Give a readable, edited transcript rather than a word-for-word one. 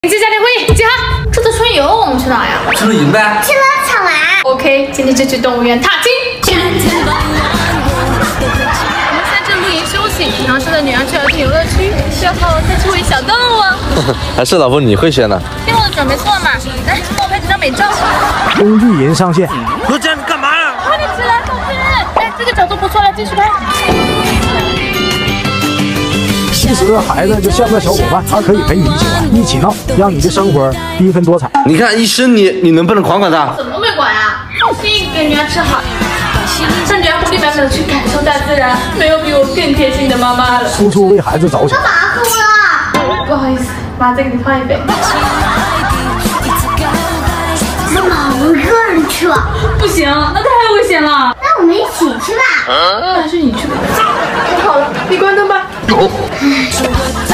接家庭会议，集合。这次春游我们去哪呀？ 去露营呗。 去乐场玩。 OK， 今天就去动物园踏青。我们在这露营休息，然后现在女儿去儿童游乐区，最后再去喂小动物。 还是老婆你会选呢？ 听我的准没错嘛。来，帮我拍几张美照。 工具人上线。 罗江，你干嘛呀？ 快点起来，同志！哎，这个角度不错，来继续拍。 其实孩子就像个小伙伴，他可以陪你一起玩，一起闹，让你的生活缤纷多彩。 你看医生你能不能管管他？ 怎么没管啊？放心，给女儿吃好，让女儿活力满满的去感受大自然。没有比我更贴心的妈妈了。 处处为孩子着想。 干嘛哭了？ 不好意思，妈再给你换一杯。 妈妈，我一个人去吧。 不行，那太危险了。 那我们一起去吧。 那还是你去吧。太好了，你关灯吧。